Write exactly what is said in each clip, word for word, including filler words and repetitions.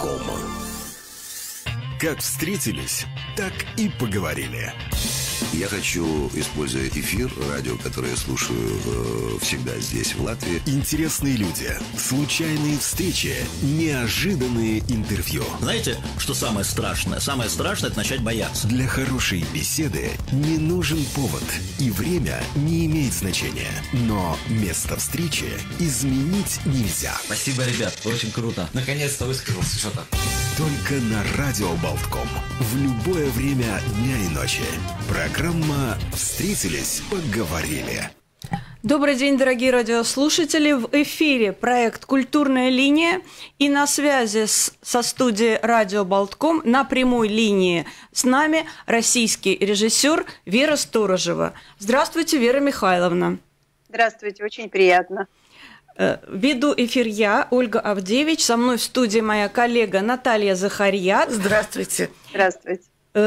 Болтком. Как встретились, так и поговорили. Я хочу, используя эфир, радио, которое я слушаю э, всегда здесь, в Латвии. Интересные люди, случайные встречи, неожиданные интервью. Знаете, что самое страшное? Самое страшное – это начать бояться. Для хорошей беседы не нужен повод, и время не имеет значения. Но место встречи изменить нельзя. Спасибо, ребят, очень круто. Наконец-то высказался что-то. Только на радио Болтком. В любое время дня и ночи. Программа «Встретились, поговорили». Добрый день, дорогие радиослушатели. В эфире проект «Культурная линия». И на связи с, со студией радио Болтком на прямой линии с нами российский режиссер Вера Сторожева. Здравствуйте, Вера Михайловна. Здравствуйте, очень приятно. Веду эфир я, Ольга Авдевич. Со мной в студии моя коллега Наталья Захарьян. Здравствуйте. Здравствуйте.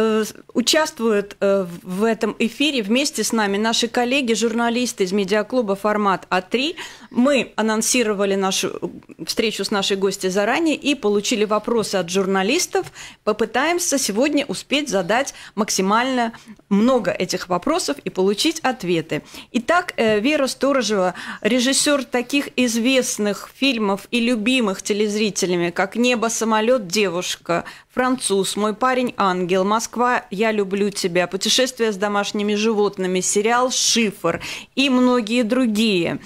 Участвуют в этом эфире вместе с нами наши коллеги, журналисты из медиаклуба «Формат А три». Мы анонсировали нашу встречу с нашей гостьей заранее и получили вопросы от журналистов. Попытаемся сегодня успеть задать максимально много этих вопросов и получить ответы. Итак, Вера Сторожева, режиссер таких известных фильмов и любимых телезрителями, как «Небо, самолет, девушка», «Француз», «Мой парень ангел», «Москва, я люблю тебя», «Путешествие с домашними животными», сериал «Шифр» и многие другие.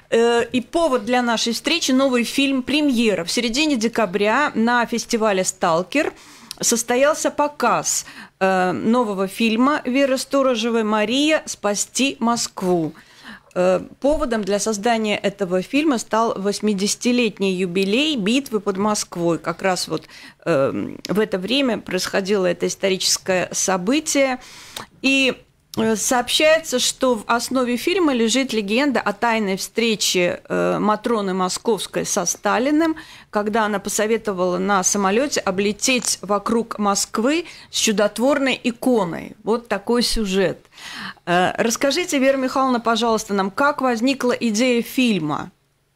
И повод для нашей встречи – новый фильм «Премьера». В середине декабря на фестивале «Сталкер» состоялся показ нового фильма Веры Сторожевой «Мария. Спасти Москву». Поводом для создания этого фильма стал восьмидесятилетний юбилей битвы под Москвой. Как раз вот э, в это время происходило это историческое событие. И сообщается, что в основе фильма лежит легенда о тайной встрече э, Матроны Московской со Сталиным, когда она посоветовала на самолете облететь вокруг Москвы с чудотворной иконой. Вот такой сюжет. Э, расскажите, Вера Михайловна, пожалуйста, нам, как возникла идея фильма?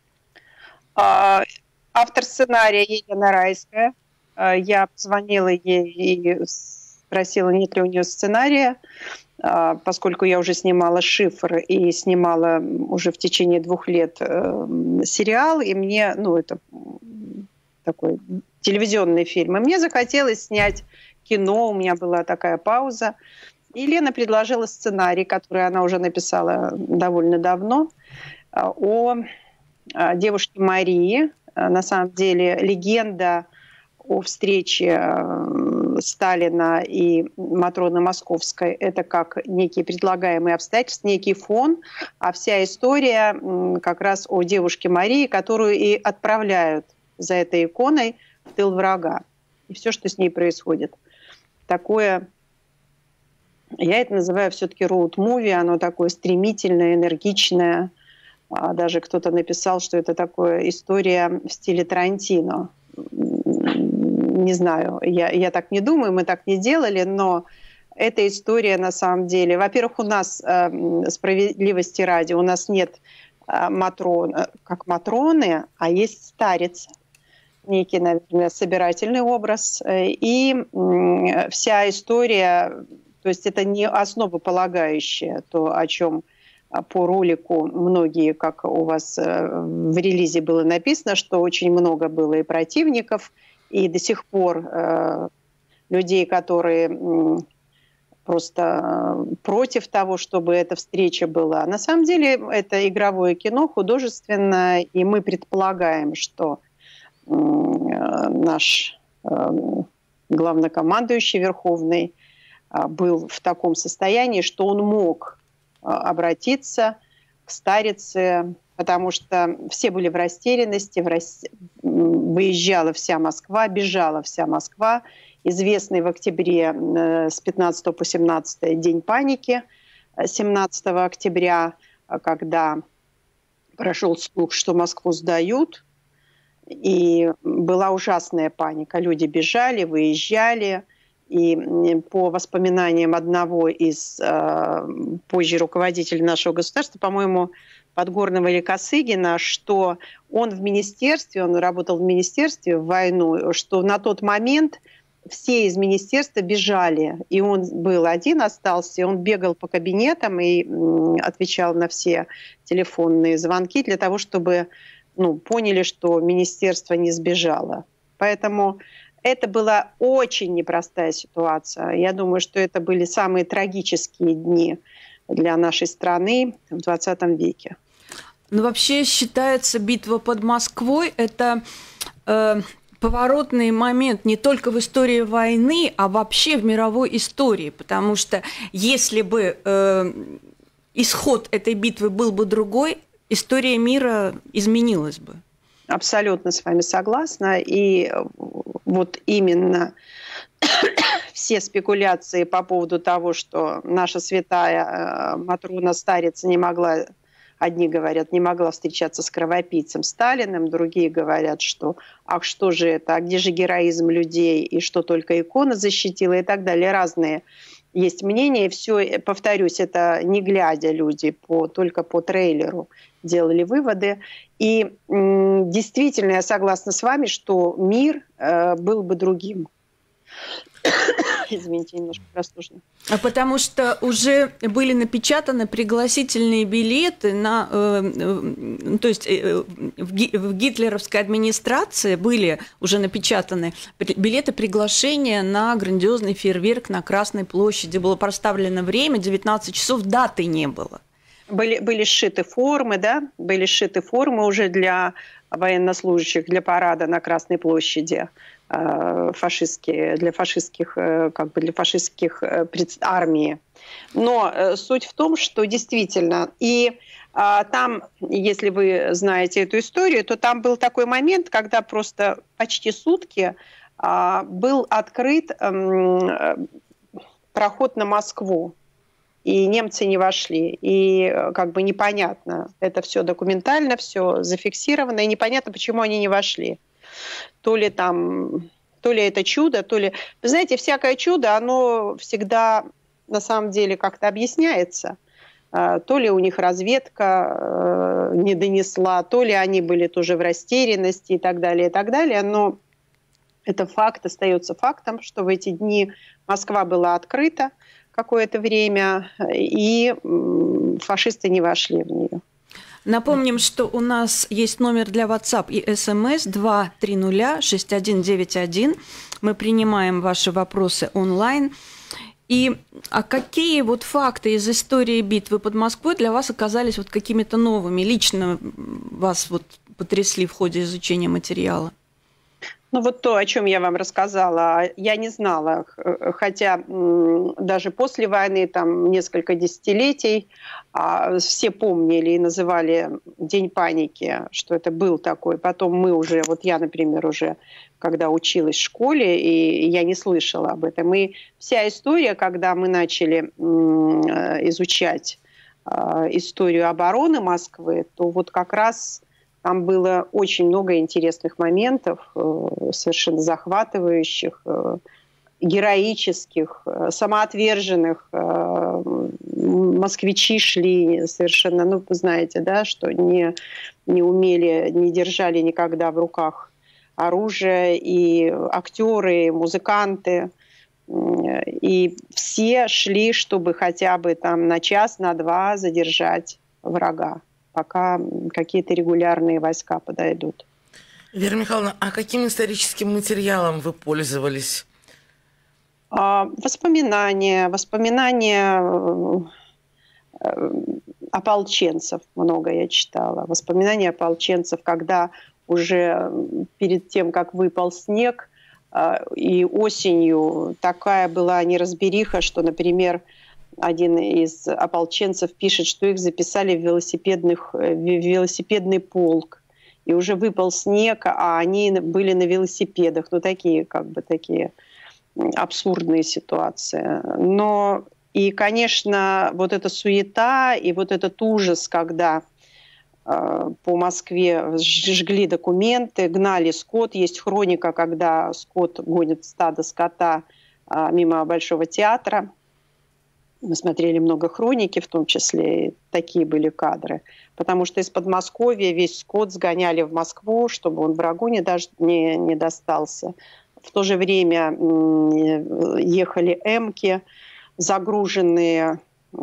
Автор сценария Елена Райская. Я позвонила ей и спросила, нет ли у нее сценария, поскольку я уже снимала «Шифр» и снимала уже в течение двух лет э, сериал, и мне, ну, это такой телевизионный фильм, и мне захотелось снять кино, у меня была такая пауза, и Лена предложила сценарий, который она уже написала довольно давно, о, о девушке Марии. На самом деле легенда о встрече Сталина и Матроны Московской – это как некие предлагаемые обстоятельства, некий фон, а вся история как раз о девушке Марии, которую и отправляют за этой иконой в тыл врага. И все, что с ней происходит. Такое, я это называю все-таки роуд-муви, оно такое стремительное, энергичное. Даже кто-то написал, что это такая история в стиле Тарантино. Не знаю, я, я так не думаю, мы так не делали, но эта история на самом деле... Во-первых, у нас, э, справедливости ради, у нас нет э, матрон, как матроны, а есть старицы. Некий, наверное, собирательный образ. И э, вся история, то есть это не основополагающее, то, о чем по ролику многие, как у вас в релизе было написано, что очень много было и противников, и до сих пор э, людей, которые э, просто э, против того, чтобы эта встреча была. На самом деле это игровое кино, художественное, и мы предполагаем, что э, наш э, главнокомандующий Верховный э, был в таком состоянии, что он мог э, обратиться к старице, потому что все были в растерянности, в рас... выезжала вся Москва, бежала вся Москва. Известный в октябре с пятнадцатого по семнадцатое день паники, семнадцатого октября, когда прошел слух, что Москву сдают, и была ужасная паника. Люди бежали, выезжали, и по воспоминаниям одного из позже руководителей нашего государства, по-моему, Подгорного или Косыгина, что он в министерстве, он работал в министерстве в войну, что на тот момент все из министерства бежали, и он был один, остался, и он бегал по кабинетам и отвечал на все телефонные звонки для того, чтобы ну, поняли, что министерство не сбежало. Поэтому это была очень непростая ситуация. Я думаю, что это были самые трагические дни для нашей страны в двадцатом веке. Ну, вообще считается, битва под Москвой – это э, поворотный момент не только в истории войны, а вообще в мировой истории. Потому что если бы э, исход этой битвы был бы другой, история мира изменилась бы. Абсолютно с вами согласна. И вот именно все спекуляции по поводу того, что наша святая Матрона Старица не могла, одни говорят, не могла встречаться с кровопийцем Сталиным, другие говорят, что ах, что же это, а где же героизм людей, и что только икона защитила, и так далее. Разные есть мнения. И все, повторюсь, это не глядя люди, по, только по трейлеру делали выводы. И м, действительно, я согласна с вами, что мир э, был бы другим. Извините, немножко простужена. А потому что уже были напечатаны пригласительные билеты на, э, э, то есть э, в, ги, в гитлеровской администрации были уже напечатаны билеты приглашения на грандиозный фейерверк на Красной площади. Было проставлено время, девятнадцать часов, даты не было. Были, были сшиты формы, да, были сшиты формы уже для военнослужащих, для парада на Красной площади. Фашистские, для фашистских, как бы для фашистских армий. Но суть в том, что действительно, и а, там, если вы знаете эту историю, то там был такой момент, когда просто почти сутки а, был открыт а, проход на Москву, и немцы не вошли. И как бы непонятно, это все документально, все зафиксировано, и непонятно, почему они не вошли. То ли там, то ли это чудо, то ли... Вы знаете, всякое чудо, оно всегда на самом деле как-то объясняется. То ли у них разведка не донесла, то ли они были тоже в растерянности и так далее, и так далее. Но это факт, остается фактом, что в эти дни Москва была открыта какое-то время, и фашисты не вошли в нее. Напомним, что у нас есть номер для WhatsApp и СМС два три ноль шесть один девять один. Мы принимаем ваши вопросы онлайн. И а какие вот факты из истории битвы под Москвой для вас оказались вот какими-то новыми? Лично вас вот потрясли в ходе изучения материала? Ну вот то, о чем я вам рассказала, я не знала, хотя даже после войны, там несколько десятилетий, все помнили и называли День паники, что это был такой. Потом мы уже, вот я, например, уже, когда училась в школе, и я не слышала об этом. И вся история, когда мы начали изучать историю обороны Москвы, то вот как раз... Там было очень много интересных моментов, совершенно захватывающих, героических, самоотверженных. Москвичи шли совершенно, ну, вы знаете, да, что не, не умели, не держали никогда в руках оружие, и актеры, и музыканты. И все шли, чтобы хотя бы там на час, на два задержать врага, пока какие-то регулярные войска подойдут. Вера Михайловна, а каким историческим материалом вы пользовались? Воспоминания, воспоминания ополченцев много я читала. Воспоминания ополченцев, когда уже перед тем, как выпал снег, и осенью такая была неразбериха, что, например, один из ополченцев пишет, что их записали в, велосипедных, в велосипедный полк. И уже выпал снег, а они были на велосипедах. Ну, такие, как бы, такие абсурдные ситуации. Но и, конечно, вот эта суета и вот этот ужас, когда э, по Москве жгли документы, гнали скот. Есть хроника, когда скот гонит стадо скота э, мимо Большого театра. Мы смотрели много хроники, в том числе и такие были кадры. Потому что из Подмосковья весь скот сгоняли в Москву, чтобы он врагу не, дож... не, не достался. В то же время ехали эмки, загруженные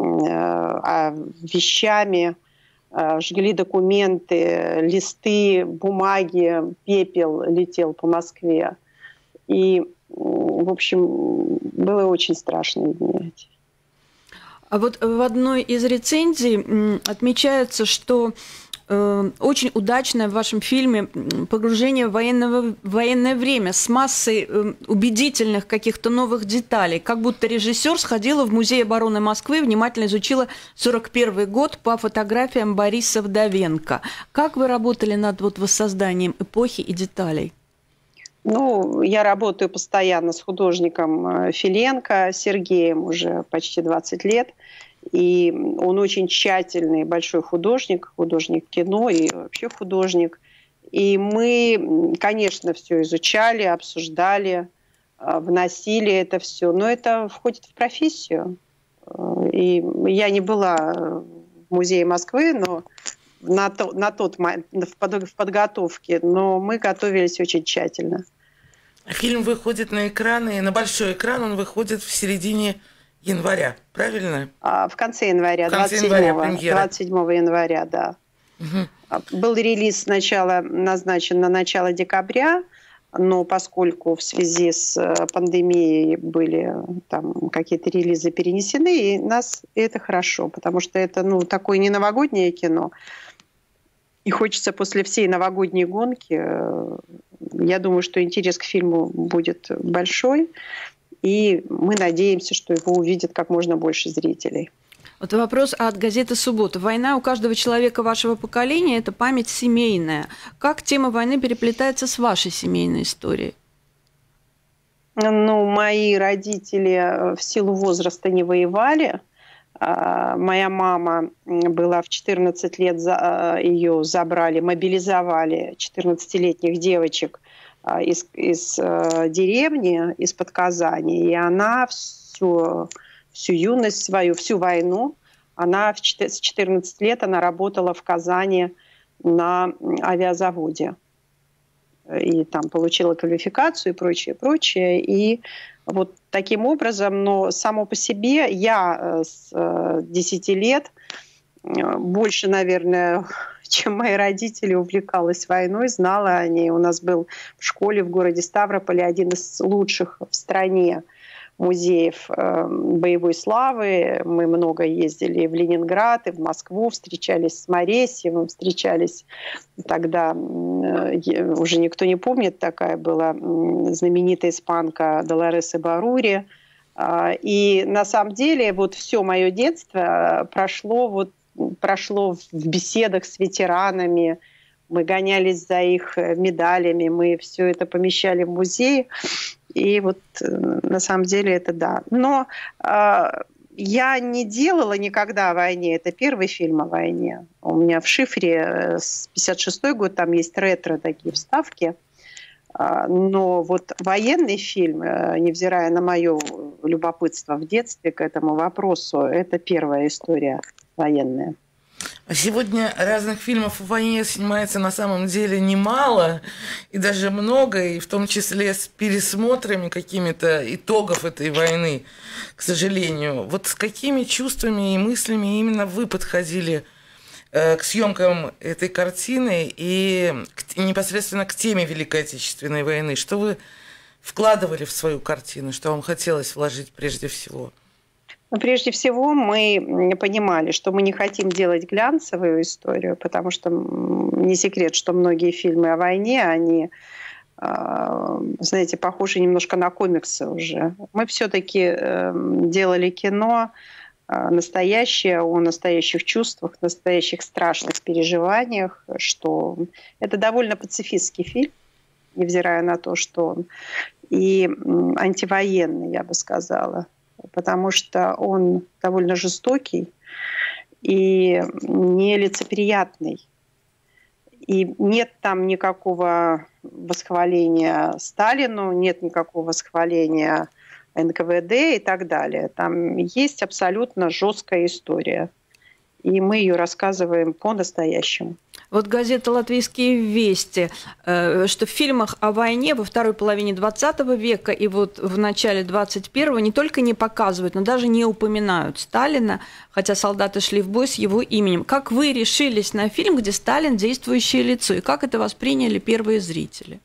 вещами, жгли документы, листы, бумаги, пепел летел по Москве. И, в общем, было очень страшные дни. А вот в одной из рецензий отмечается, что э, очень удачное в вашем фильме погружение в, военного, в военное время с массой э, убедительных каких-то новых деталей. Как будто режиссер сходила в Музей обороны Москвы, внимательно изучила сорок первый год по фотографиям Бориса Вдовенко. Как вы работали над вот воссозданием эпохи и деталей? Ну, я работаю постоянно с художником Филенко, Сергеем, уже почти двадцать лет. И он очень тщательный, большой художник, художник кино и вообще художник. И мы, конечно, все изучали, обсуждали, вносили это все. Но это входит в профессию. И я не была в Музее Москвы, но на, то, на тот момент, в подготовке, но мы готовились очень тщательно. Фильм выходит на экраны, на большой экран он выходит в середине января, правильно? А, в конце января, в конце двадцать седьмого, января, премьера. двадцать седьмого января, да. Угу. Был релиз сначала назначен на начало декабря, но поскольку в связи с пандемией были там какие-то релизы перенесены, и нас и это хорошо, потому что это ну, такое не новогоднее кино. И хочется после всей новогодней гонки, я думаю, что интерес к фильму будет большой, и мы надеемся, что его увидят как можно больше зрителей. Вот вопрос от газеты «Суббота». Война у каждого человека вашего поколения – это память семейная. Как тема войны переплетается с вашей семейной историей? Ну, мои родители в силу возраста не воевали. Моя мама была в четырнадцать лет, ее забрали, мобилизовали четырнадцатилетних девочек из, из деревни, из-под Казани. И она всю, всю юность свою, всю войну, она в, с четырнадцати лет она работала в Казани на авиазаводе. И там получила квалификацию и прочее, прочее. И вот таким образом, но само по себе я с десяти лет больше, наверное, чем мои родители, увлекалась войной, знала о ней. У нас был в школе в городе Ставрополе один из лучших в стране музеев боевой славы. Мы много ездили в Ленинград, и в Москву, встречались с Моресьевым, встречались тогда, уже никто не помнит, такая была знаменитая испанка Долорес Ибаррури. И на самом деле вот все мое детство прошло, вот, прошло в беседах с ветеранами. Мы гонялись за их медалями, мы все это помещали в музей. И вот на самом деле это да. Но э, я не делала никогда о войне. Это первый фильм о войне. У меня в шифре с пятьдесят шестой год, там есть ретро такие вставки. Э, но вот военный фильм, э, невзирая на мое любопытство в детстве к этому вопросу, это первая история военная. А сегодня разных фильмов о войне снимается на самом деле немало, и даже много, и в том числе с пересмотрами какими-то итогов этой войны, к сожалению. Вот с какими чувствами и мыслями именно вы подходили э, к съемкам этой картины и к, непосредственно к теме Великой Отечественной войны? Что вы вкладывали в свою картину, что вам хотелось вложить прежде всего? Но прежде всего мы понимали, что мы не хотим делать глянцевую историю, потому что не секрет, что многие фильмы о войне, они, знаете, похожи немножко на комиксы уже. Мы все-таки делали кино настоящее, о настоящих чувствах, настоящих страшных переживаниях, что это довольно пацифистский фильм, невзирая на то, что он и антивоенный, я бы сказала. Потому что он довольно жестокий и нелицеприятный. И нет там никакого восхваления Сталину, нет никакого восхваления эн ка вэ дэ и так далее. Там есть абсолютно жесткая история. И мы ее рассказываем по-настоящему. Вот газета «Латвийские вести», что в фильмах о войне во второй половине двадцатого века и вот в начале двадцать первого не только не показывают, но даже не упоминают Сталина, хотя солдаты шли в бой с его именем. Как вы решились на фильм, где Сталин действующее лицо, и как это восприняли первые зрители?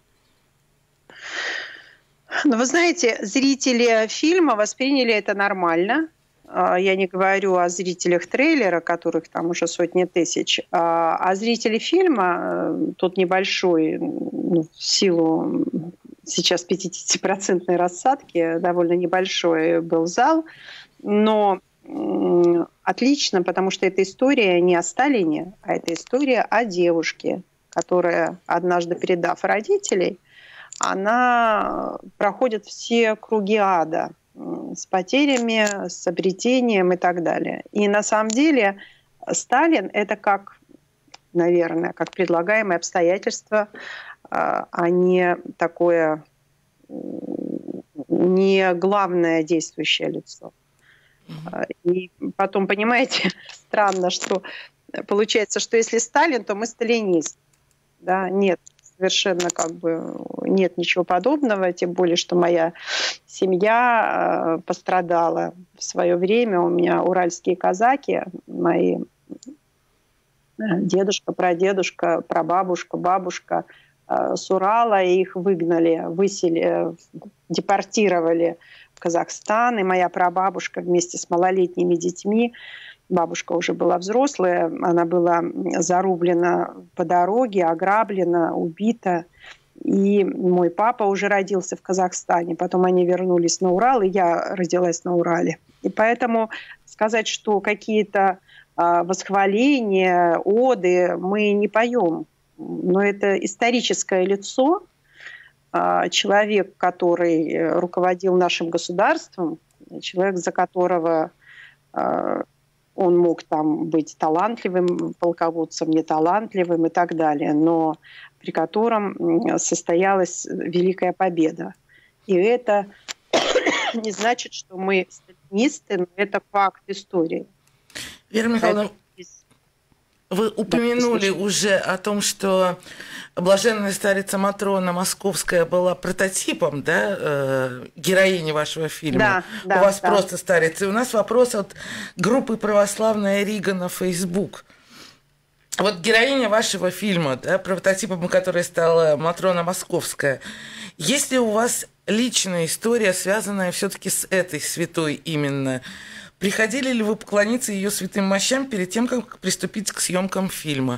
Ну, вы знаете, зрители фильма восприняли это нормально. Я не говорю о зрителях трейлера, которых там уже сотни тысяч, а зрители фильма, тут небольшой, ну, в силу сейчас пятидесятипроцентной рассадки, довольно небольшой был зал, но отлично, потому что эта история не о Сталине, а это история о девушке, которая, однажды передав родителей, она проходит все круги ада, с потерями, с обретением и так далее. И на самом деле Сталин – это как, наверное, как предлагаемое обстоятельство, а не такое, не главное действующее лицо. И потом, понимаете, странно, что получается, что если Сталин, то мы сталинист. Да? Нет. Совершенно как бы нет ничего подобного, тем более, что моя семья пострадала в свое время. У меня уральские казаки, мои дедушка, прадедушка, прабабушка, бабушка с Урала, и их выгнали, выселили, депортировали в Казахстан. И моя прабабушка вместе с малолетними детьми, бабушка уже была взрослая, она была зарублена по дороге, ограблена, убита. И мой папа уже родился в Казахстане. Потом они вернулись на Урал, и я родилась на Урале. И поэтому сказать, что какие-то а, восхваления, оды мы не поем. Но это историческое лицо, а, человек, который руководил нашим государством, человек, за которого... А, он мог там быть талантливым полководцем, неталантливым и так далее, но при котором состоялась великая победа. И это не значит, что мы сталинисты, но это факт истории. Вера Михайловна, вы упомянули да, уже о том, что блаженная старица Матрона Московская была прототипом, да, э, героини вашего фильма. Да, да, У вас да. просто старица. И у нас вопрос от группы «Православная Рига» на Facebook. Вот героиня вашего фильма, да, прототипом которой стала Матрона Московская. Есть ли у вас личная история, связанная все-таки с этой святой именно? Приходили ли вы поклониться ее святым мощам перед тем, как приступить к съемкам фильма?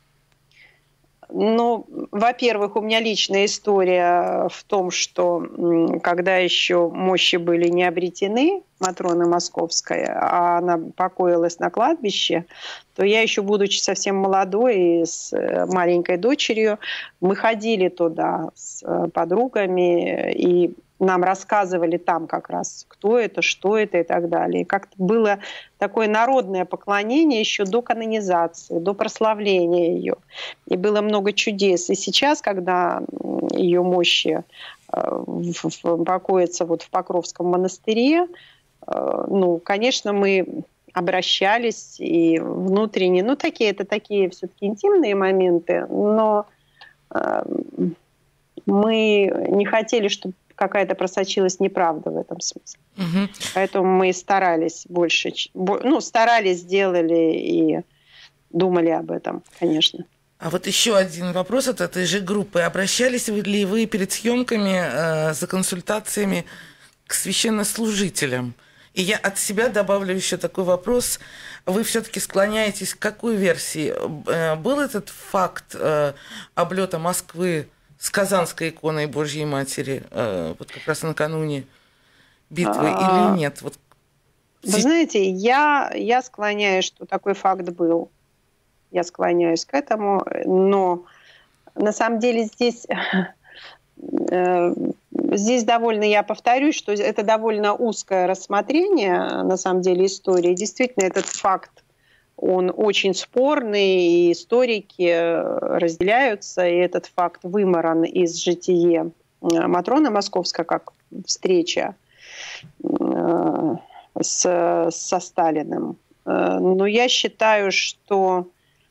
Ну, во-первых, у меня личная история в том, что когда еще мощи были не обретены, Матроны Московская, а она покоилась на кладбище, то я еще, будучи совсем молодой и с маленькой дочерью, мы ходили туда с подругами, и нам рассказывали там как раз, кто это, что это и так далее. И как-то было такое народное поклонение еще до канонизации, до прославления ее. И было много чудес. И сейчас, когда ее мощи покоятся вот в Покровском монастыре, ну, конечно, мы обращались и внутренне, ну, такие, это такие все-таки интимные моменты, но мы не хотели, чтобы какая-то просочилась неправда в этом смысле. Угу. Поэтому мы старались больше, ну, старались, делали и думали об этом, конечно. А вот еще один вопрос от этой же группы. Обращались ли вы перед съемками э, за консультациями к священнослужителям? И я от себя добавлю еще такой вопрос. Вы все-таки склоняетесь к какой версии? Э, был этот факт э, облета Москвы с Казанской иконой Божьей Матери, э, вот как раз накануне битвы, а, или нет? Вот. Вы знаете, я, я склоняюсь, что такой факт был. Я склоняюсь к этому, но на самом деле здесь, э, здесь довольно, я повторюсь, что это довольно узкое рассмотрение, на самом деле, истории. Действительно, этот факт, он очень спорный, и историки разделяются, и этот факт вымаран из жития Матроны Московской как встреча с, со Сталиным. Но я считаю, что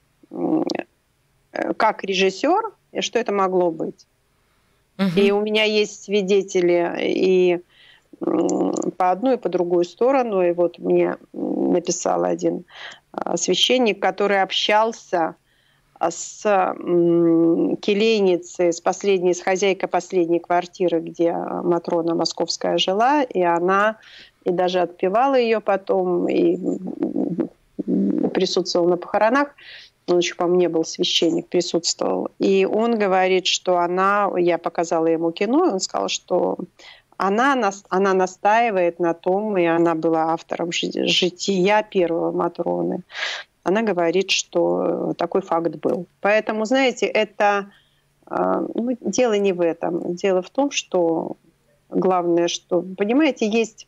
как режиссер, что это могло быть. Угу. И у меня есть свидетели и по одну, и по другую сторону. И вот мне написал один священник, который общался с келейницей, с последней, с хозяйкой последней квартиры, где Матрона Московская жила, и она и даже отпевала ее потом, и присутствовал на похоронах. Он еще, по-моему, не был священник, присутствовал. И он говорит, что она, я показала ему кино, и он сказал, что она, она настаивает на том, и она была автором жития первого Матроны. Она говорит, что такой факт был. Поэтому, знаете, это ну, дело не в этом. Дело в том, что главное, что, понимаете, есть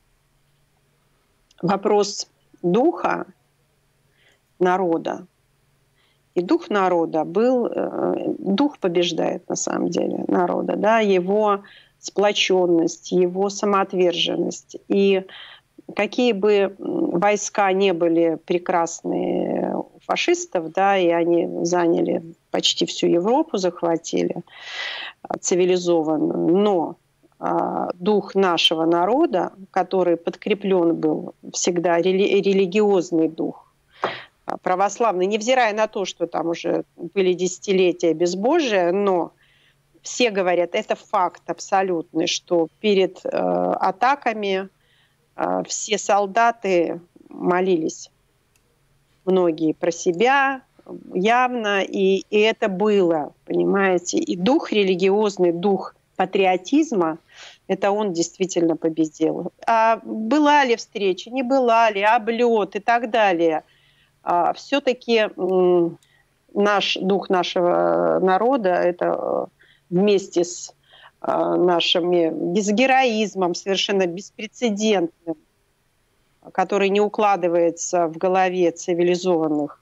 вопрос духа народа. И дух народа был, дух побеждает на самом деле народа, да, его сплоченность, его самоотверженность. И какие бы войска не были прекрасные у фашистов, да, и они заняли почти всю Европу, захватили цивилизованную, но а, дух нашего народа, который подкреплен был всегда, рели- религиозный дух, православный, невзирая на то, что там уже были десятилетия безбожия, но все говорят, это факт абсолютный, что перед э, атаками э, все солдаты молились. Многие про себя явно, и, и это было, понимаете. И дух религиозный, дух патриотизма, это он действительно победил. А была ли встреча, не была ли, облет и так далее. А, все-таки м, наш дух нашего народа, это вместе с а, нашим с героизмом совершенно беспрецедентным, который не укладывается в голове цивилизованных,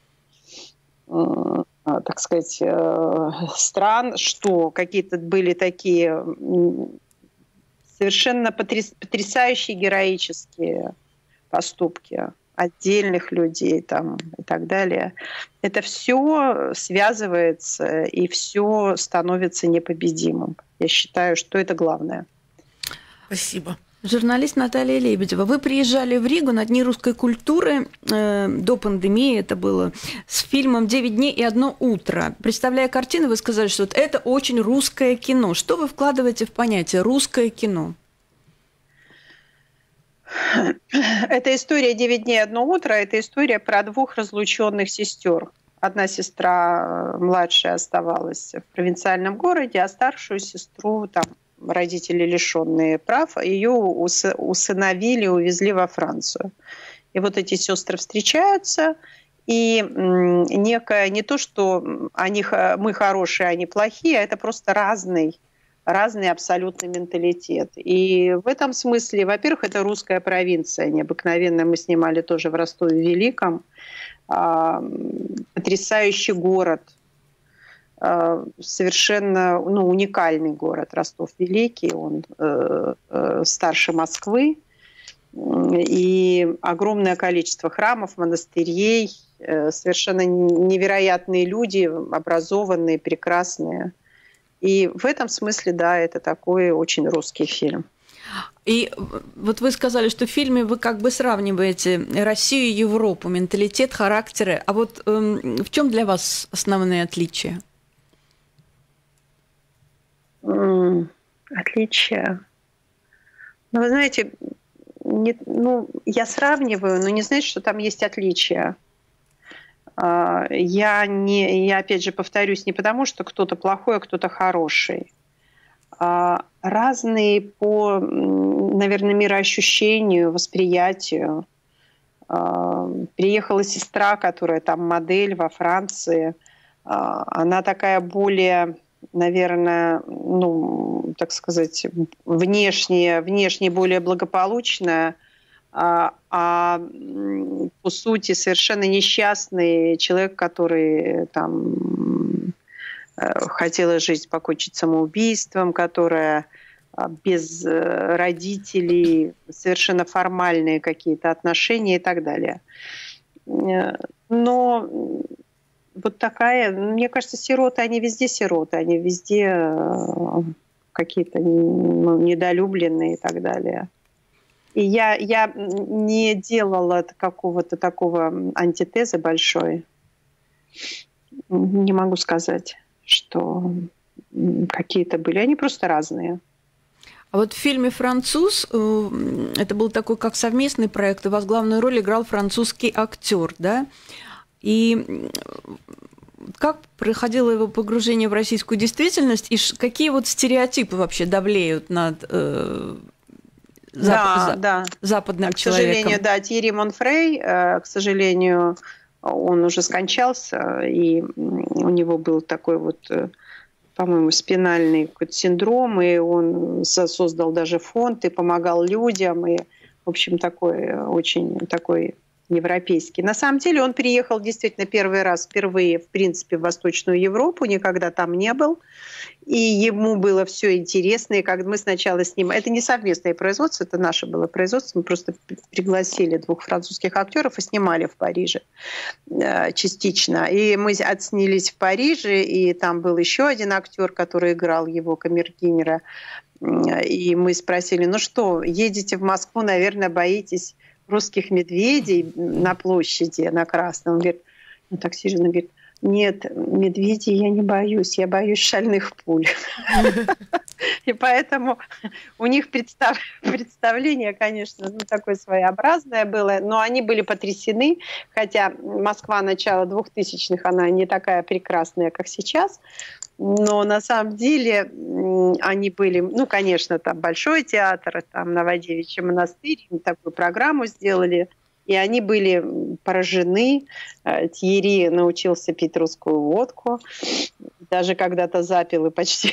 э, так сказать, э, стран, что какие-то были такие совершенно потряс, потрясающие героические поступки отдельных людей там, и так далее. Это все связывается и все становится непобедимым. Я считаю, что это главное. Спасибо. Журналист Наталья Лебедева. Вы приезжали в Ригу на Дни русской культуры э, до пандемии, это было, с фильмом «Девять дней и одно утро». Представляя картину, вы сказали, что вот это очень русское кино. Что вы вкладываете в понятие «русское кино»? Это история «Девять дней и одно утро», это история про двух разлученных сестер. Одна сестра младшая оставалась в провинциальном городе, а старшую сестру там родители, лишенные прав, ее усыновили, увезли во Францию. И вот эти сестры встречаются, и некое, не то, что они, мы хорошие, они плохие, а это просто разный, разный абсолютный менталитет. И в этом смысле, во-первых, это русская провинция необыкновенная. Мы снимали тоже в Ростове-Великом. Потрясающий город. Совершенно ну, уникальный город Ростов-Великий, он э, э, старше Москвы, и огромное количество храмов, монастырей, э, совершенно невероятные люди, образованные, прекрасные. И в этом смысле, да, это такой очень русский фильм. И вот вы сказали, что в фильме вы как бы сравниваете Россию и Европу, менталитет, характеры. А вот э, в чем для вас основные отличия? Отличия. Ну, вы знаете, не, ну, я сравниваю, но не значит, что там есть отличия. Я, не, я опять же повторюсь, не потому, что кто-то плохой, а кто-то хороший. Разные по, наверное, мироощущению, восприятию. Приехала сестра, которая там модель во Франции. Она такая более... наверное, ну, так сказать, внешне, внешне более благополучная, а, а по сути совершенно несчастный человек, который там хотела жизнь покончить самоубийством, которая без родителей, совершенно формальные какие-то отношения и так далее. Но вот такая, мне кажется, сироты, они везде сироты, они везде какие-то ну, недолюбленные и так далее. И я, я не делала какого-то такого антитеза большой. Не могу сказать, что какие-то были. Они просто разные. А вот в фильме «Француз» это был такой как совместный проект, и у вас главную роль играл французский актер, да? И как проходило его погружение в российскую действительность, и какие вот стереотипы вообще давлеют над э, зап- да, за- да. западным к человеком? К сожалению, да, Тьерри Монфрей, э, к сожалению, он уже скончался, и у него был такой вот, по-моему, спинальный какой-то синдром, и он создал даже фонд и помогал людям, и, в общем, такой очень такой европейский. На самом деле он приехал действительно первый раз, впервые, в принципе, в Восточную Европу, никогда там не был, и ему было все интересно, и как мы сначала с ним... Это не совместное производство, это наше было производство, мы просто пригласили двух французских актеров и снимали в Париже частично. И мы отснялись в Париже, и там был еще один актер, который играл его камердинера, и мы спросили, ну что, едете в Москву, наверное, боитесь русских медведей на площади, на Красном. Он говорит, ну так серьезно, говорит, нет, медведей я не боюсь, я боюсь шальных пуль. И поэтому у них представление, конечно, ну, такое своеобразное было, но они были потрясены, хотя Москва начала двухтысячных, она не такая прекрасная, как сейчас, но на самом деле они были, ну, конечно, там Большой театр, там Новодевичий монастырь, такую программу сделали, и они были поражены. Тьерри научился пить русскую водку. Даже когда-то запил и почти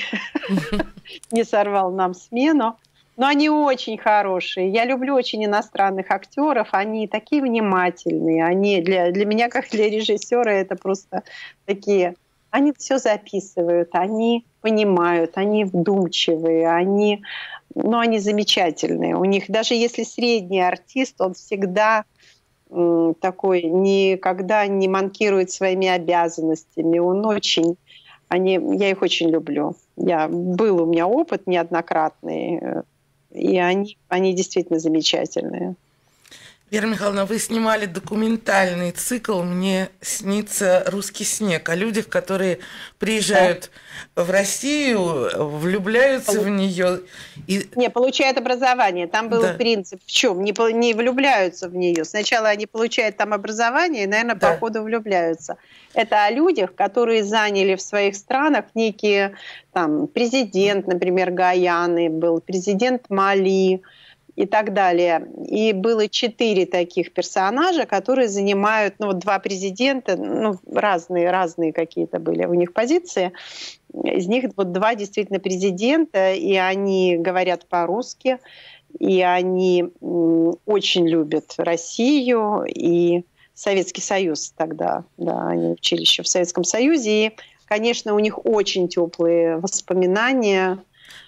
не сорвал нам смену. Но они очень хорошие. Я люблю очень иностранных актеров. Они такие внимательные. Они для, для меня, как для режиссера, это просто такие... Они все записывают, они понимают, они вдумчивые, они, ну, они замечательные. У них, даже если средний артист, он всегда м, такой, никогда не манкирует своими обязанностями. Он очень, они, я их очень люблю. Я, был у меня опыт неоднократный, и они, они действительно замечательные. Вера Михайловна, вы снимали документальный цикл «Мне снится русский снег» о людях, которые приезжают да. в Россию, влюбляются Полу... в нее. И... Не, получают образование. Там был да. принцип в чем? Не, не влюбляются в нее. Сначала они получают там образование и, наверное, да. по ходу влюбляются. Это о людях, которые заняли в своих странах некие, там, президент, например, Гаяны был, президент Мали, и так далее. И было четыре таких персонажа, которые занимают, ну, вот два президента, ну, разные, разные какие-то были у них позиции. Из них вот два действительно президента, и они говорят по-русски, и они очень любят Россию и Советский Союз тогда. Да, они учились еще в Советском Союзе, и, конечно, у них очень теплые воспоминания.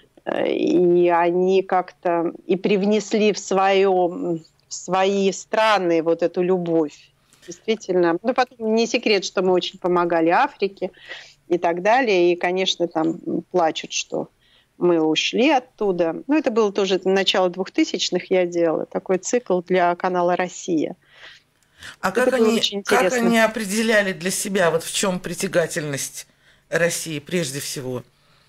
И они как-то и привнесли в, свое, в свои страны вот эту любовь. Действительно. Ну, потом не секрет, что мы очень помогали Африке и так далее. И, конечно, там плачут, что мы ушли оттуда. Ну, это было тоже начало двухтысячных, я делала такой цикл для канала «Россия». А как они, как они определяли для себя, вот в чем притягательность России прежде всего?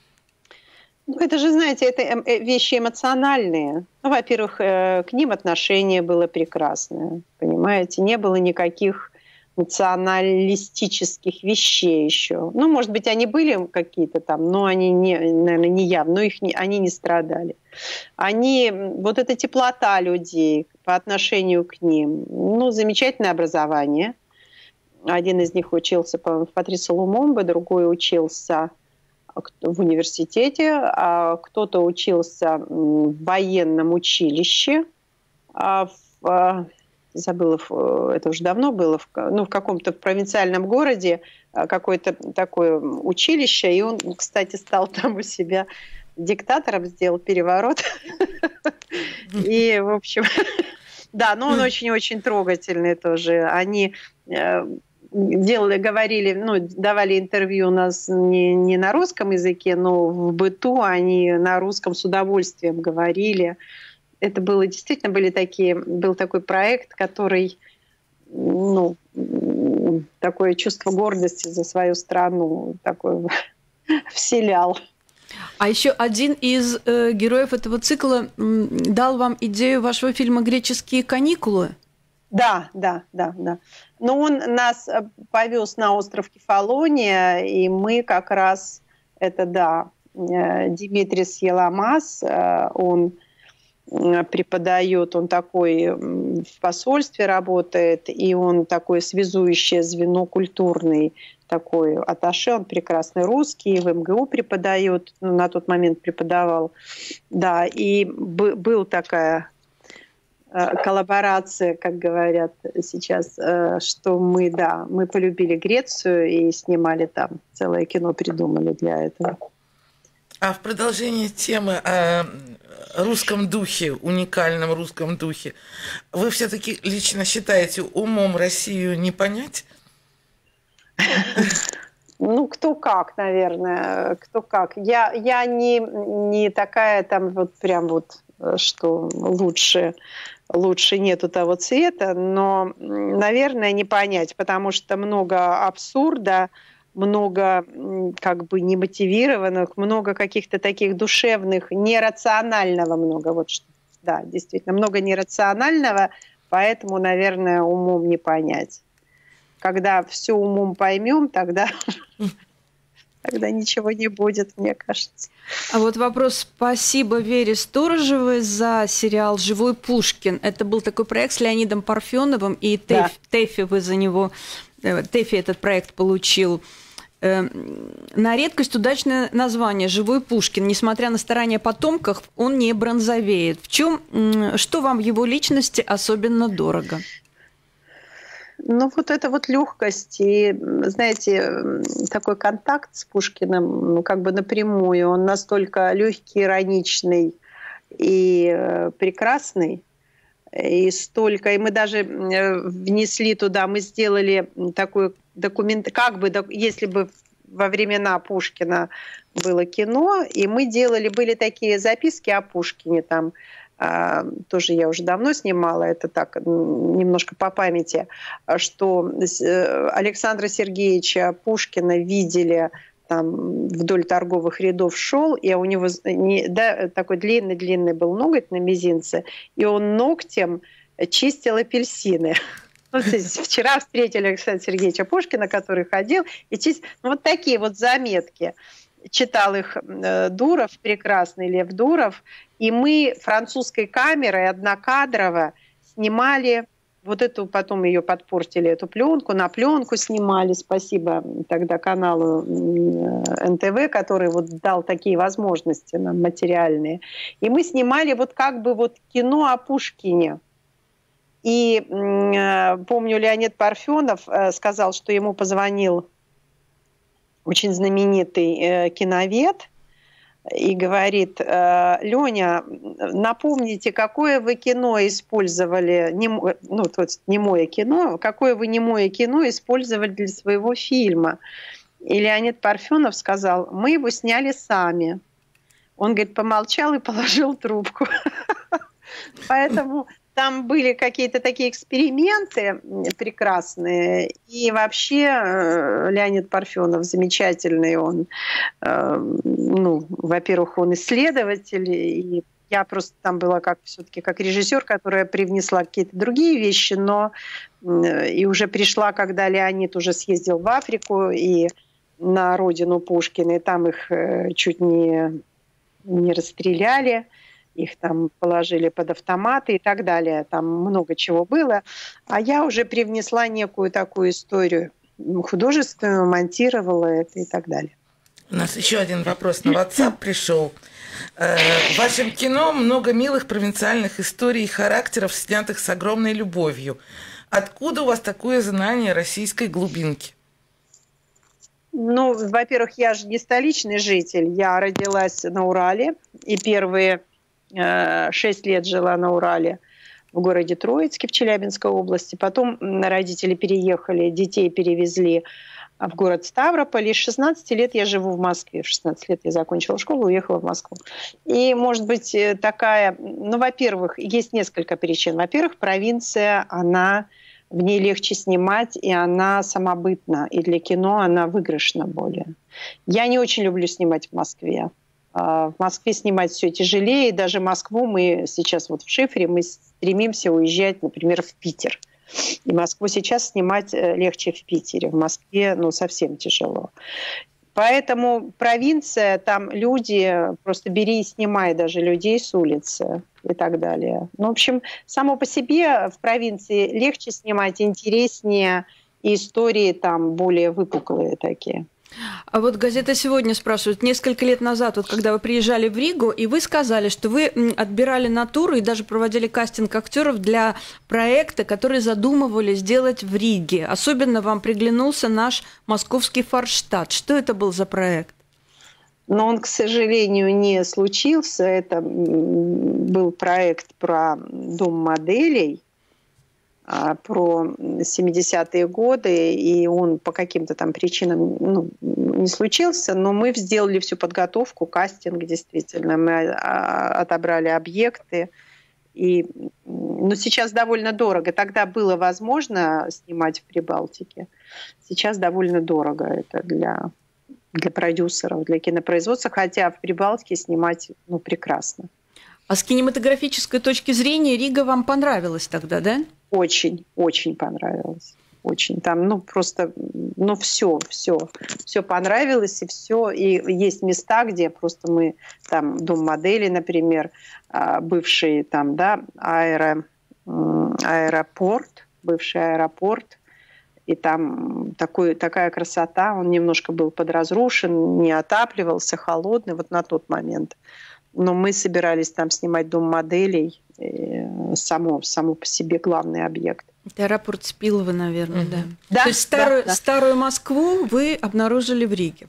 Ну, это же, знаете, это вещи эмоциональные. Ну, во-первых, к ним отношение было прекрасное, понимаете? Не было никаких националистических вещей еще. Ну, может быть, они были какие-то там, но они, не, наверное, не явно, но их не, они не страдали. Они, вот эта теплота людей по отношению к ним, ну, замечательное образование. Один из них учился, по-моему, в Патрицио Лумумбе, другой учился в университете, а кто-то учился в военном училище, а в, забыла, это уже давно было, в, ну, в каком-то провинциальном городе какое-то такое училище, и он, кстати, стал там у себя диктатором, сделал переворот. И, в общем, да, но он очень-очень трогательный тоже. Они делали, говорили, ну, давали интервью у нас не, не на русском языке, но в быту они на русском с удовольствием говорили. Это было действительно были такие, был такой проект, который, ну, такое чувство гордости за свою страну такое вселял. А еще один из э, героев этого цикла м, дал вам идею вашего фильма «Греческие каникулы». Да, да, да, да. Но он нас повез на остров Кефалония, и мы как раз, это да, Димитрис Еламас, он преподает, он такой в посольстве работает, и он такое связующее звено культурный, такой атташе, он прекрасный русский, в эм гэ у преподает, ну, на тот момент преподавал, да, и был такая коллаборация, как говорят сейчас, что мы, да, мы полюбили Грецию и снимали там, целое кино придумали для этого. А в продолжение темы о русском духе, уникальном русском духе, вы все-таки лично считаете, умом Россию не понять? Ну, кто как, наверное, кто как. Я, я не, не такая там вот прям вот, что лучше, лучше нету того цвета, но, наверное, не понять, потому что много абсурда, много как бы немотивированных, много каких-то таких душевных, нерационального много. Вот что, да, действительно, много нерационального, поэтому, наверное, умом не понять. Когда все умом поймем, тогда, тогда ничего не будет, мне кажется. А вот вопрос. Спасибо Вере Сторожевой за сериал «Живой Пушкин». Это был такой проект с Леонидом Парфеновым, и да. ТЭФИ вы за него... ТЭФИ этот проект получил. На редкость удачное название «Живой Пушкин». Несмотря на старания потомков, он не бронзовеет. В чем, что вам в его личности особенно дорого? Ну, вот это вот легкость и, знаете, такой контакт с Пушкиным, ну, как бы напрямую. Он настолько легкий, ироничный и э, прекрасный. И столько, и мы даже внесли туда, мы сделали такой документ, как бы, если бы во времена Пушкина было кино, и мы делали, были такие записки о Пушкине, там, а, тоже я уже давно снимала, это так, немножко по памяти, что Александра Сергеевича Пушкина видели, там вдоль торговых рядов шел, и у него не, да, такой длинный-длинный был ноготь на мизинце, и он ногтем чистил апельсины. Ну, то есть вчера встретили Александра Сергеевича Пушкина, который ходил и чистил. Ну, вот такие вот заметки. Читал их э, Дуров, прекрасный Лев Дуров, и мы французской камерой однокадрово снимали. Вот эту, потом ее подпортили, эту пленку, на пленку снимали. Спасибо тогда каналу эн тэ вэ, который вот дал такие возможности нам материальные. И мы снимали вот как бы вот кино о Пушкине. И э, помню, Леонид Парфенов э, сказал, что ему позвонил очень знаменитый э, киновед, и говорит: Леня, напомните, какое вы кино использовали, нем, ну, вот, немое кино, какое вы немое кино использовали для своего фильма. И Леонид Парфенов сказал: мы его сняли сами. Он, говорит, помолчал и положил трубку. Поэтому там были какие-то такие эксперименты прекрасные. И вообще Леонид Парфенов замечательный. Он, ну, во-первых, он исследователь. И я просто там была как все-таки как режиссер, которая привнесла какие-то другие вещи. Но и уже пришла, когда Леонид уже съездил в Африку и на родину Пушкина. И там их чуть не, не расстреляли. Их там положили под автоматы и так далее. Там много чего было. А я уже привнесла некую такую историю художественную, монтировала это и так далее. У нас еще один вопрос на WhatsApp пришел. В вашем кино много милых провинциальных историй и характеров, снятых с огромной любовью. Откуда у вас такое знание российской глубинки? Ну, во-первых, я же не столичный житель. Я родилась на Урале и первые э, шесть лет жила на Урале в городе Троицке в Челябинской области. Потом родители переехали, детей перевезли в город Ставрополь. И с шестнадцати лет я живу в Москве. В шестнадцать лет я закончила школу и уехала в Москву. И, может быть, такая... Ну, во-первых, есть несколько причин. Во-первых, провинция, она... В ней легче снимать, и она самобытна. И для кино она выигрышна более. Я не очень люблю снимать в Москве. В Москве снимать все тяжелее. И даже Москву мы сейчас вот в Шифре мы стремимся уезжать, например, в Питер. И Москву сейчас снимать легче в Питере. В Москве, ну, совсем тяжело. Поэтому провинция, там люди, просто бери и снимай даже людей с улицы и так далее. Ну, в общем, само по себе в провинции легче снимать, интереснее, и истории там более выпуклые такие. А вот газета «Сегодня» спрашивает, несколько лет назад, вот когда вы приезжали в Ригу, и вы сказали, что вы отбирали натуру и даже проводили кастинг актеров для проекта, который задумывали сделать в Риге. Особенно вам приглянулся наш московский Форштадт. Что это был за проект? Но он, к сожалению, не случился. Это был проект про дом моделей, про семидесятые годы, и он по каким-то там причинам ну, не случился, но мы сделали всю подготовку, кастинг действительно, мы отобрали объекты, и, но сейчас довольно дорого. Тогда было возможно снимать в Прибалтике, сейчас довольно дорого это для, для продюсеров, для кинопроизводства, хотя в Прибалтике снимать ну, прекрасно. А с кинематографической точки зрения Рига вам понравилась тогда, да? Очень, очень понравилось. Очень. Там, ну, просто, ну, все, все. Все понравилось, и все. И есть места, где просто мы, там, дом моделей, например, бывший, там, да, аэро, аэропорт, бывший аэропорт, и там такой, такая красота, он немножко был подразрушен, не отапливался, холодный вот на тот момент. Но мы собирались там снимать дом моделей, само, само по себе главный объект. Это аэропорт Спилова, наверное, mm-hmm. да. да. То есть старую, да, да. старую Москву вы обнаружили в Риге?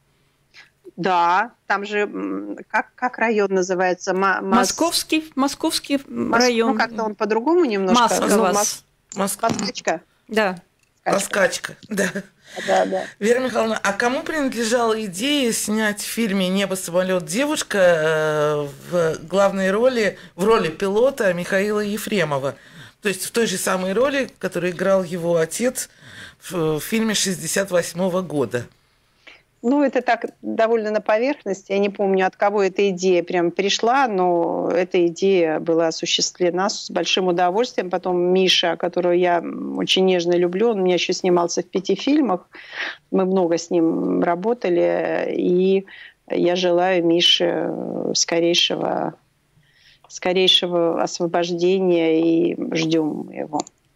Да, там же, как, как район называется? М- Московский, Московский Мос- район. Ну, как-то он по-другому немножко. Москва. Мос- Москва. Москвичка. Да. Москачка, да. Да, да. Вера Михайловна, а кому принадлежала идея снять в фильме «Небо, самолет, девушка» в главной роли, в роли пилота Михаила Ефремова? То есть в той же самой роли, которую играл его отец в фильме шестьдесят восьмого года. Ну, это так довольно на поверхности. Я не помню, от кого эта идея прям пришла, но эта идея была осуществлена с большим удовольствием. Потом Миша, которого я очень нежно люблю, он у меня еще снимался в пяти фильмах. Мы много с ним работали, и я желаю Мише скорейшего, скорейшего освобождения, и ждем его.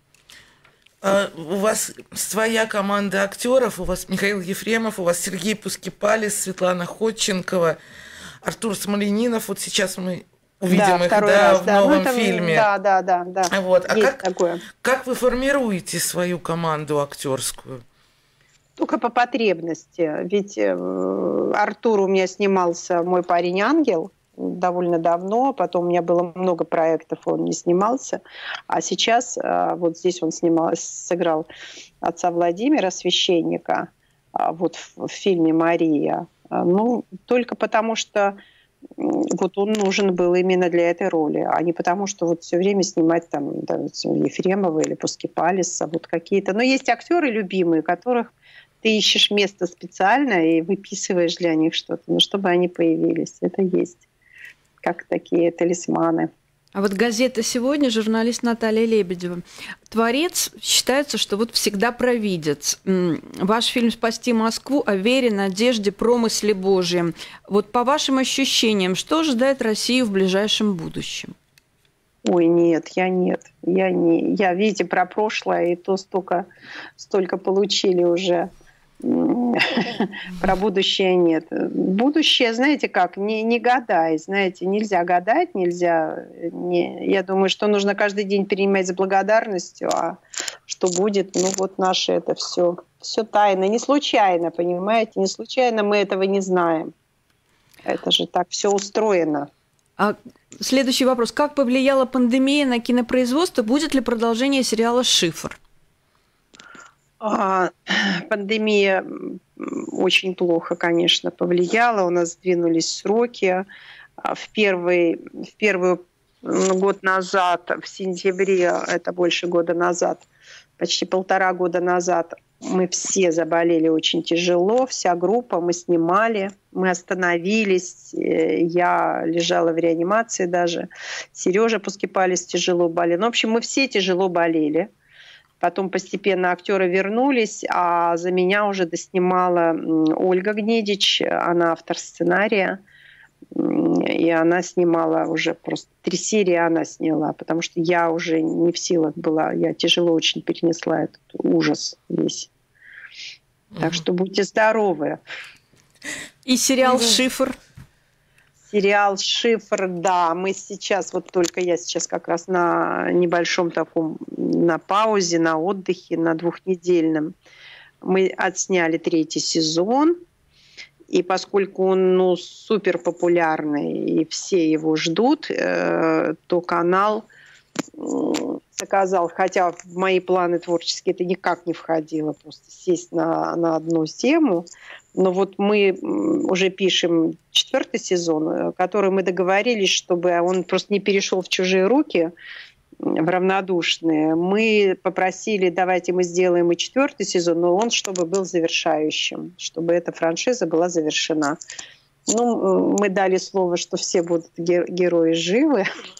У вас своя команда актеров, у вас Михаил Ефремов, у вас Сергей Пускипалис, Светлана Ходченкова, Артур Смоленинов. Вот сейчас мы увидим да, их да, раз, в да. новом ну, это, фильме. Да, да, да. да. Вот. А Есть как, такое. как вы формируете свою команду актерскую? Только по потребности. Ведь э, Артур у меня снимался «Мой парень ангел» довольно давно, потом у меня было много проектов, он не снимался, а сейчас вот здесь он снимал, сыграл отца Владимира, священника, вот в, в фильме «Мария». Ну, только потому что вот он нужен был именно для этой роли, а не потому что вот все время снимать там да, Ефремова или Пускипалиса, вот какие-то. Но есть актеры любимые, которых ты ищешь место специально и выписываешь для них что-то, ну, чтобы они появились. Это есть. Как такие талисманы. А вот газета «Сегодня», журналист Наталья Лебедева. Творец считается, что вот всегда провидец. Ваш фильм «Спасти Москву» о вере, надежде, промысле Божьем. Вот по вашим ощущениям, что ожидает Россию в ближайшем будущем? Ой, нет, я нет. Я, не, я видите, про прошлое, и то столько, столько получили уже. Про будущее нет. Будущее, знаете как, не, не гадай, знаете, нельзя гадать, нельзя. Не, я думаю, что нужно каждый день принимать с благодарностью, а что будет, ну вот наше это все, все тайно, не случайно, понимаете, не случайно мы этого не знаем. Это же так все устроено. А следующий вопрос. Как повлияла пандемия на кинопроизводство? Будет ли продолжение сериала «Шифр»? А, пандемия очень плохо, конечно, повлияла. У нас сдвинулись сроки. В первый, в первый год назад, в сентябре, это больше года назад, почти полтора года назад, мы все заболели очень тяжело, вся группа, мы снимали, мы остановились, я лежала в реанимации даже, Сережа Пускипалис тяжело болел. Ну, в общем, мы все тяжело болели. Потом постепенно актеры вернулись, а за меня уже доснимала Ольга Гнедич, она автор сценария. И она снимала уже просто три серии она сняла, потому что я уже не в силах была, я тяжело очень перенесла этот ужас весь. Так что будьте здоровы. И сериал «Шифр». Сериал «Шифр», да, мы сейчас, вот только я сейчас как раз на небольшом таком, на паузе, на отдыхе, на двухнедельном. Мы отсняли третий сезон. И поскольку он ну, супер популярный и все его ждут, э, то канал э, заказал, хотя в мои планы творческие это никак не входило, просто сесть на, на одну тему. Но вот мы уже пишем четвертый сезон, который мы договорились, чтобы он просто не перешел в чужие руки, в равнодушные. Мы попросили, давайте мы сделаем и четвертый сезон, но он чтобы был завершающим, чтобы эта франшиза была завершена. Ну, мы дали слово, что все будут герои живы.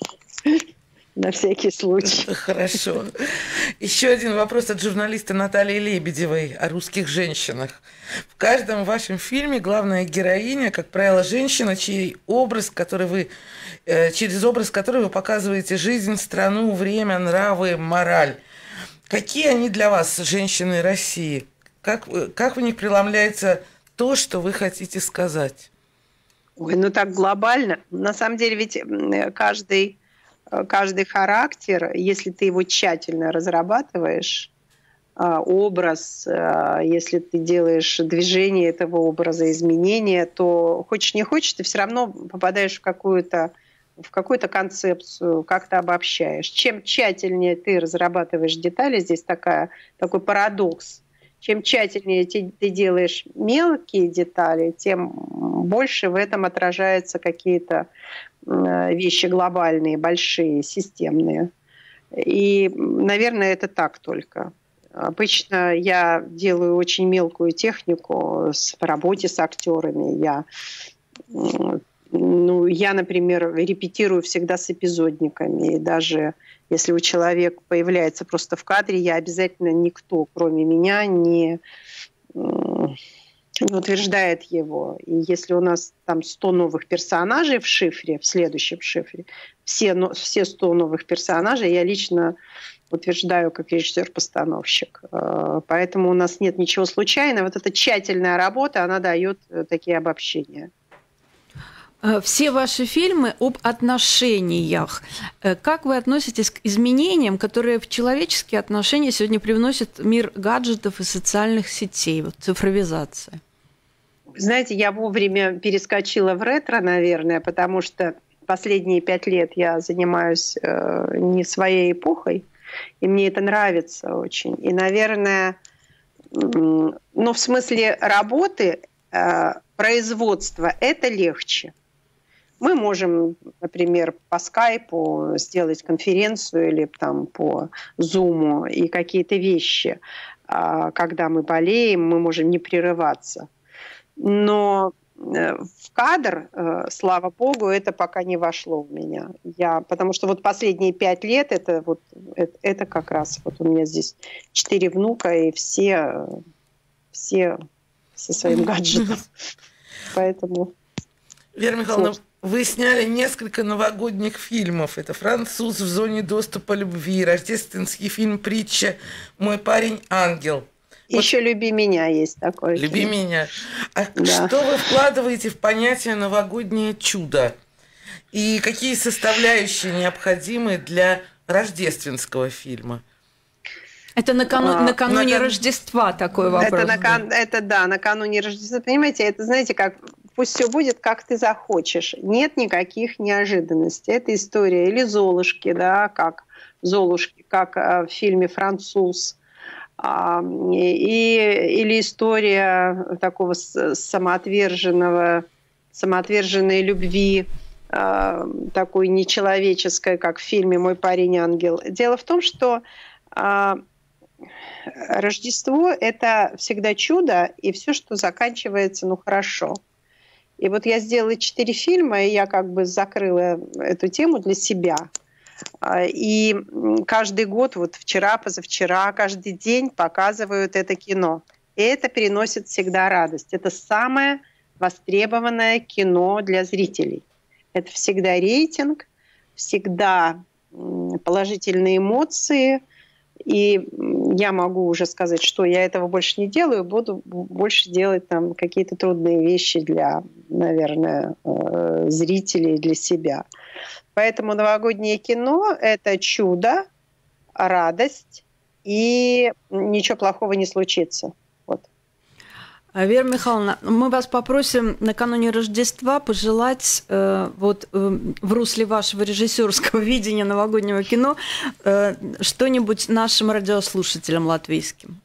На всякий случай. Хорошо. Еще один вопрос от журналиста Натальи Лебедевой о русских женщинах. В каждом вашем фильме главная героиня, как правило, женщина, чей образ, который вы, через образ которой вы показываете жизнь, страну, время, нравы, мораль. Какие они для вас, женщины России? Как, как в них преломляется то, что вы хотите сказать? Ой, ну так глобально. На самом деле ведь каждый... Каждый характер, если ты его тщательно разрабатываешь, образ, если ты делаешь движение этого образа, изменения, то хочешь не хочешь, ты все равно попадаешь в какую-то, в какую-то концепцию, как-то обобщаешь. Чем тщательнее ты разрабатываешь детали, здесь такая, такой парадокс, чем тщательнее ты делаешь мелкие детали, тем больше в этом отражаются какие-то вещи глобальные, большие, системные. И, наверное, это так только. Обычно я делаю очень мелкую технику в работе с актерами. Я, ну, я, например, репетирую всегда с эпизодниками. И даже если у человека появляется просто в кадре, я обязательно никто, кроме меня, не... не утверждает его. И если у нас там сто новых персонажей в шифре, в следующем шифре, все, все сто новых персонажей я лично утверждаю как режиссер-постановщик. Поэтому у нас нет ничего случайного. Вот эта тщательная работа, она дает такие обобщения. Все ваши фильмы об отношениях. Как вы относитесь к изменениям, которые в человеческие отношения сегодня привносит мир гаджетов и социальных сетей, вот цифровизация? Знаете, я вовремя перескочила в ретро, наверное, потому что последние пять лет я занимаюсь э, не своей эпохой, и мне это нравится очень. И, наверное, э, ну, в смысле работы, э, производства это легче. Мы можем, например, по скайпу сделать конференцию или там, по зуму и какие-то вещи. Э, когда мы болеем, мы можем не прерываться. Но в кадр, слава богу, это пока не вошло у меня. Я, потому что вот последние пять лет это, вот, это, это как раз вот у меня здесь четыре внука и все, все со своим гаджетом. Поэтому... Вера Михайловна, вы сняли несколько новогодних фильмов. Это «Француз в зоне доступа любви», рождественский фильм «Притча», «Мой парень ангел». Еще вот. «Люби меня» есть такой. «Люби фильм. меня». А да. Что вы вкладываете в понятие «новогоднее чудо»? И какие составляющие необходимы для рождественского фильма? Это накану... а, накануне накан... Рождества такой вопрос. Это, накан... да. это да, накануне Рождества. Понимаете, это, знаете, как пусть все будет, как ты захочешь. Нет никаких неожиданностей. Это история или Золушки, да, как Золушки, как в фильме «Француз». И, или история такого самоотверженного, самоотверженной любви, такой нечеловеческой, как в фильме «Мой парень-ангел». Дело в том, что Рождество – это всегда чудо, и все, что заканчивается, ну, хорошо. И вот я сделала четыре фильма, и я как бы закрыла эту тему для себя. И каждый год, вот вчера, позавчера, каждый день показывают это кино. И это переносит всегда радость. Это самое востребованное кино для зрителей. Это всегда рейтинг, всегда положительные эмоции. И я могу уже сказать, что я этого больше не делаю, буду больше делать там какие-то трудные вещи для, наверное, зрителей, для себя. Поэтому новогоднее кино – это чудо, радость, и ничего плохого не случится. Вот. Вера Михайловна, мы вас попросим накануне Рождества пожелать э, вот, э, в русле вашего режиссерского видения новогоднего кино э, что-нибудь нашим радиослушателям латвийским.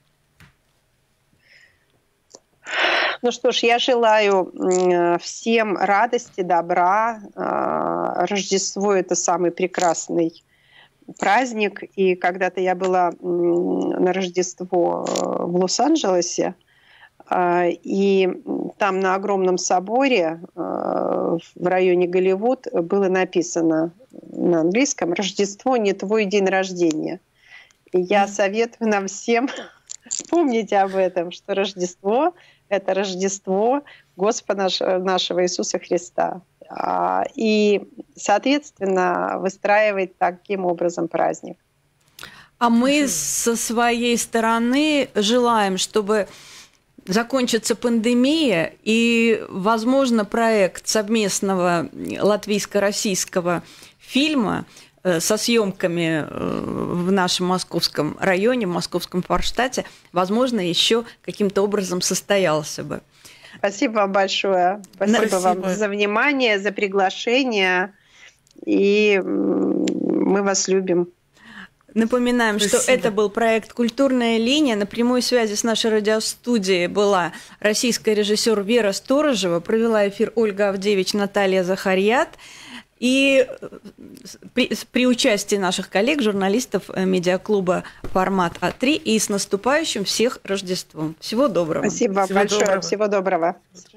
Ну что ж, я желаю всем радости, добра. Рождество – это самый прекрасный праздник. И когда-то я была на Рождество в Лос-Анджелесе, и там на огромном соборе в районе Голливуд было написано на английском «Рождество не твой день рождения». И я советую нам всем помнить об этом, что Рождество – это Рождество Господа нашего Иисуса Христа. И, соответственно, выстраивать таким образом праздник. А мы со своей стороны желаем, чтобы закончится пандемия, и, возможно, проект совместного латвийско-российского фильма со съемками в нашем московском районе, в московском Форштадте, возможно, еще каким-то образом состоялся бы. Спасибо вам большое. Спасибо, Спасибо вам за внимание, за приглашение. И мы вас любим. Напоминаем, Спасибо. Что это был проект «Культурная линия». На прямой связи с нашей радиостудией была российская режиссер Вера Сторожева, провела эфир Ольга Авдевич, Наталья Захарьят. И при, при участии наших коллег, журналистов медиаклуба «Формат А три». И с наступающим всех Рождеством. Всего доброго. Спасибо вам Всего большое. доброго. Всего доброго.